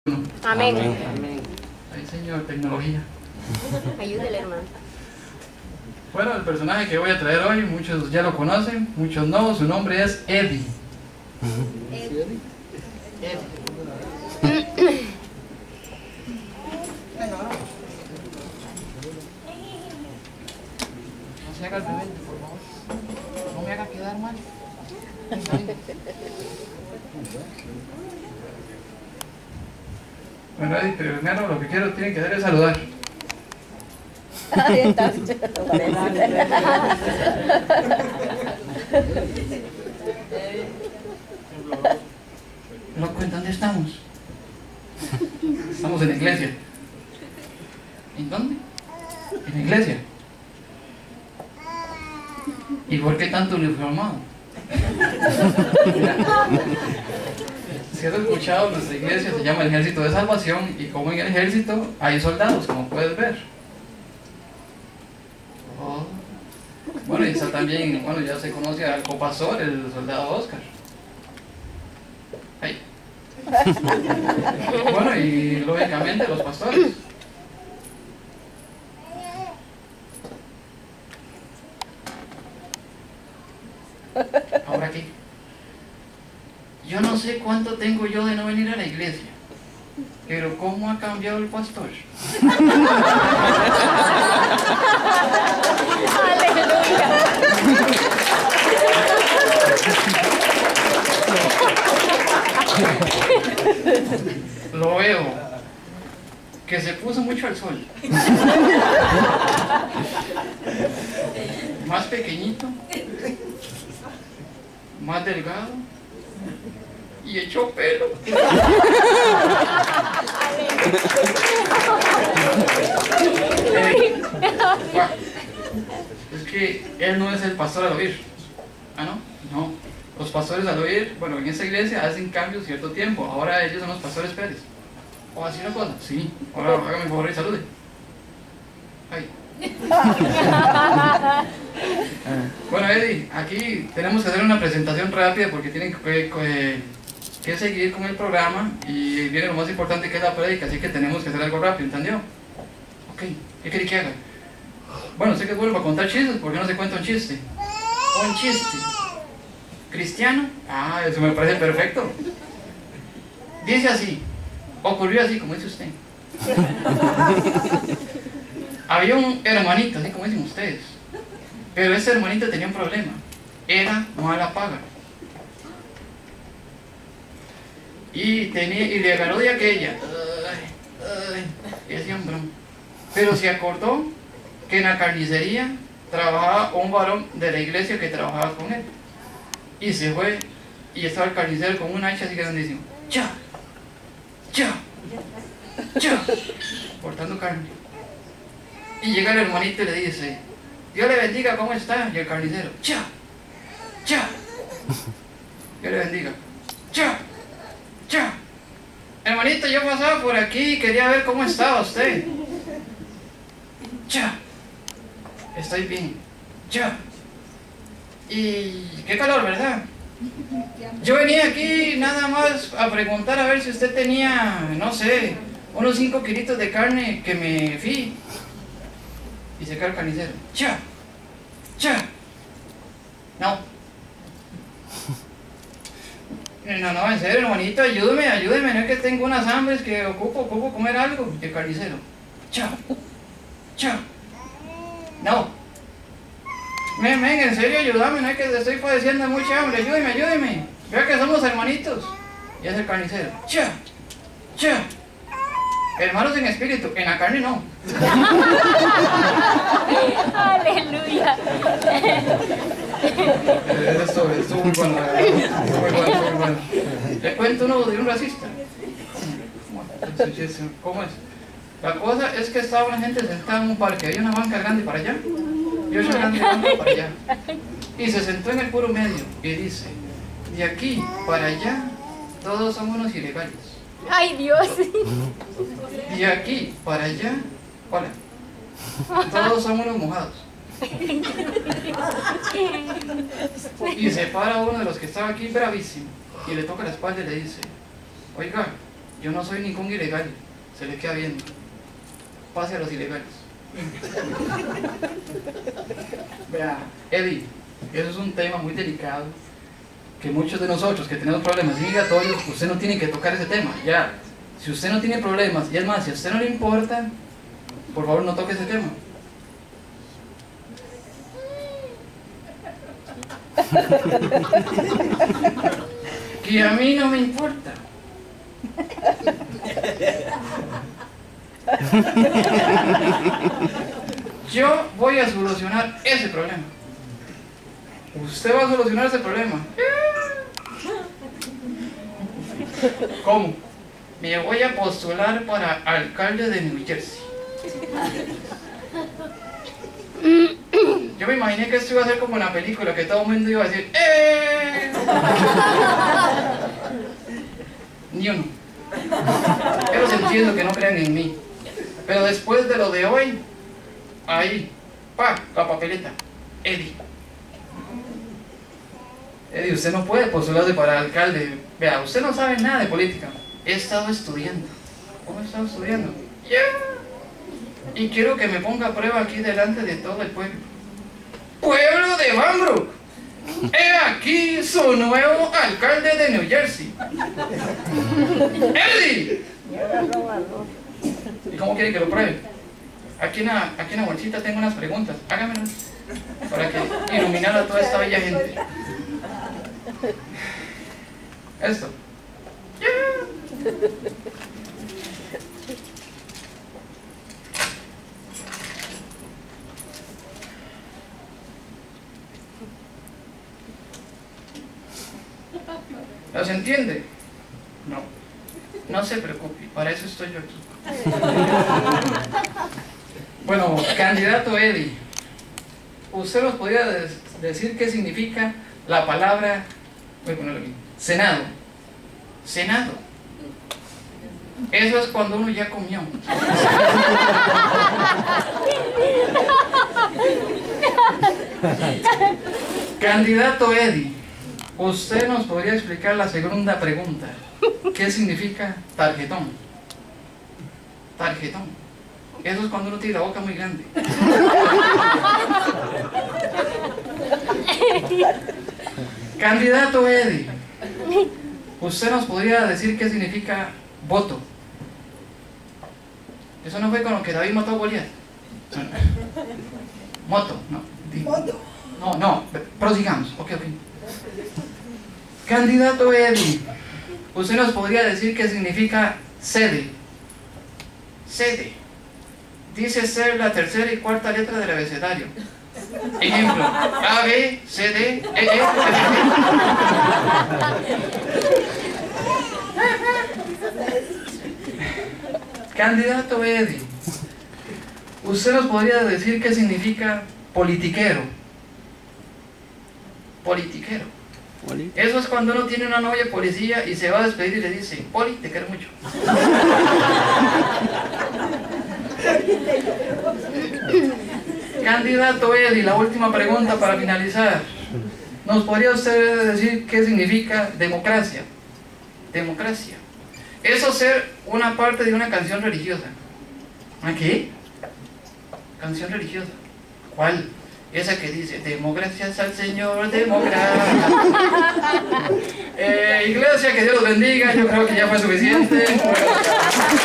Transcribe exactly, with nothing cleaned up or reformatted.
Amén. Amén. Ay, Señor, tecnología. Ayúdele, hermano. Bueno, el personaje que voy a traer hoy, muchos ya lo conocen, muchos no, su nombre es Eddie. Eddie. Eddie. No se haga el rebelde, por favor. No me haga quedar mal. Bueno, Eddie, primero lo que quiero, tienen que hacer es saludar. Ahí está. Loco, ¿en dónde estamos? Estamos en la iglesia. ¿En dónde? En la iglesia. ¿Y por qué tanto uniformado? Si has escuchado, nuestra iglesia se llama el Ejército de Salvación, y como en el ejército hay soldados, como puedes ver. Oh. Bueno, y está también, bueno, ya se conoce al copastor, el soldado Oscar. Ahí. Bueno, y lógicamente los pastores. Ahora aquí. Yo no sé cuánto tengo yo de no venir a la iglesia, pero ¿cómo ha cambiado el pastor? Lo veo, que se puso mucho al sol. Más pequeñito, más delgado y echó pelo. eh, bueno, es que él no es el pastor al oír. Ah, no, no. Los pastores al oír, bueno, en esta iglesia hacen cambios cierto tiempo. Ahora ellos son los pastores Pérez. ¿O así una cosa? Sí. Ahora hágame el favor y salude. Ay. Bueno, Eddie, aquí tenemos que hacer una presentación rápida porque tienen que, que, que seguir con el programa y viene lo más importante, que es la prédica, así que tenemos que hacer algo rápido, ¿entendió? Ok, ¿qué quiere que haga? Bueno, sé que es bueno para contar chistes, ¿por qué no se cuenta un chiste? Un chiste. ¿Cristiano? Ah, eso me parece perfecto. Dice así, ocurrió así, como dice usted. Había un hermanito, así como dicen ustedes, pero ese hermanito tenía un problema, era mala paga. Y, tenía, y le agarró de aquella, ay, ay, y hacía un broma. Pero se acordó que en la carnicería trabajaba un varón de la iglesia que trabajaba con él. Y se fue, y estaba el carnicero con una hacha así grandísima. ¡Cha! ¡Cha! ¡Cha! Cortando carne. Y llega el hermanito y le dice, Dios le bendiga, ¿cómo está? Y el carnicero, ¡cha! ¡Cha! Dios le bendiga. ¡Cha! ¡Cha! Hermanito, yo pasaba por aquí y quería ver cómo estaba usted. ¡Cha! Estoy bien. ¡Cha! Y qué calor, ¿verdad? Yo venía aquí nada más a preguntar a ver si usted tenía, no sé, unos cinco kilitos de carne que me fui. Y se cae el carnicero. ¡Cha! ¡Cha! No. No, no, en serio, hermanito, ayúdeme, ayúdeme. No es que tengo unas hambres que ocupo, ocupo comer algo. Y el carnicero. ¡Cha! ¡Cha! No. Men, men, en serio, ayúdame, no es que estoy padeciendo mucha hambre. Ayúdeme, ayúdeme. Vea que somos hermanitos. Y es el carnicero. ¡Cha! ¡Cha! Hermanos en espíritu, en la carne no. Aleluya. Esto es muy bueno, muy bueno, muy bueno. Le cuento uno de un racista. ¿Cómo es? La cosa es que estaba una gente sentada en un parque, había una banca grande para allá y otra grande banca para allá. Y se sentó en el puro medio y dice, de aquí para allá todos somos unos ilegales. Ay, Dios. Y aquí para allá, hola, todos somos unos mojados. Y se para uno de los que estaba aquí bravísimo y le toca la espalda y le dice, oiga, yo no soy ningún ilegal, se le queda viendo. Pase a los ilegales. Vea, Eddie, eso es un tema muy delicado, que muchos de nosotros que tenemos problemas migratorios, usted no tiene que tocar ese tema, ya. Si usted no tiene problemas, y es más, si a usted no le importa, por favor no toque ese tema. Que a mí no me importa. Yo voy a solucionar ese problema. Usted va a solucionar ese problema. ¿Cómo? Me voy a postular para alcalde de New Jersey. Yo me imaginé que esto iba a ser como en la película, que todo el mundo iba a decir ¡eh! Ni uno. Pero se entiendo que no crean en mí. Pero después de lo de hoy, ahí, pa, la papeleta, Eddie. Eddie, usted no puede postularse para alcalde. Vea, usted no sabe nada de política. He estado estudiando. ¿Cómo he estado estudiando? Ya. Yeah. Y quiero que me ponga a prueba aquí delante de todo el pueblo. ¡Pueblo de Vanbrook! He aquí su nuevo alcalde de New Jersey. ¡Eddie! ¿Y cómo quiere que lo pruebe? Aquí en la, aquí en la bolsita tengo unas preguntas. Hágamelas para que iluminar a toda esta bella gente. Esto. Yeah. ¿Los entiende? No. No se preocupe, para eso estoy yo aquí. Bueno, candidato Eddie, ¿usted nos podría decir qué significa la palabra, voy a ponerlo aquí, Senado? Senado. Eso es cuando uno ya comió. Candidato Eddie, ¿usted nos podría explicar la segunda pregunta? ¿Qué significa tarjetón? Tarjetón. Eso es cuando uno tiene la boca muy grande. Candidato Eddie, ¿usted nos podría decir qué significa voto? Eso no fue con lo que David mató a Goliat. Moto, no. Moto. No, no, prosigamos. Ok, ok. Candidato Eddie, ¿usted nos podría decir qué significa sede? Sede. Dice ser la tercera y cuarta letra del abecedario. Ejemplo, A, B, C, D, E, E, F, G. Candidato Eddie, ¿usted nos podría decir qué significa politiquero? Politiquero. Eso es cuando uno tiene una novia policía y se va a despedir y le dice, Poli, te quiero mucho. Candidato Eddie, la última pregunta para finalizar. ¿Nos podría usted decir qué significa democracia? Democracia. Eso ser una parte de una canción religiosa. ¿A qué? Canción religiosa. ¿Cuál? Esa que dice, demos gracias al Señor, demos gracias. Eh, iglesia, que Dios los bendiga, yo creo que ya fue suficiente.